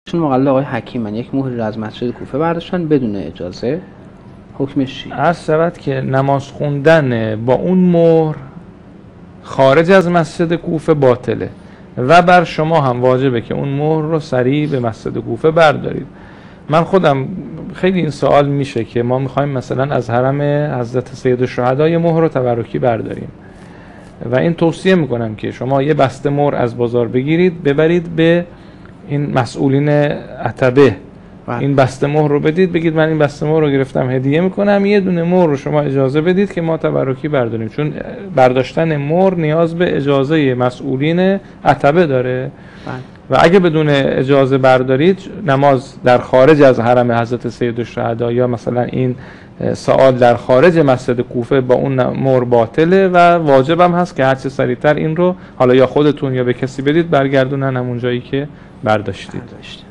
چون مقلد آقای حکیمن یک مهری را از مسجد کوفه برداشتن بدون اجازه، حکمش چیه؟ عرض شود که نماز خوندن با اون مهر خارج از مسجد کوفه باطله و بر شما هم واجبه که اون مهر رو سریع به مسجد کوفه بردارید. من خودم خیلی این سوال میشه که ما میخوایم مثلا از حرم حضرت سید الشهدا یه مهر رو تبرکی برداریم و این توصیه میکنم که شما یه بسته مهر از بازار بگیرید ببرید به این مسئولین عتبه، این بسته مهر رو بدید، بگید من این بسته مهر رو گرفتم هدیه میکنم، یه دونه مهر رو شما اجازه بدید که ما تبرکی برداریم، چون برداشتن مهر نیاز به اجازه مسئولین عتبه داره و اگه بدون اجازه بردارید نماز در خارج از حرم حضرت سید الشهدا یا مثلا این ساعات در خارج مسجد کوفه با اون مهر باطله و واجبم هست که هرچه سریعتر این رو حالا یا خودتون یا به کسی بدید برگردونن همون جایی که برداشتید.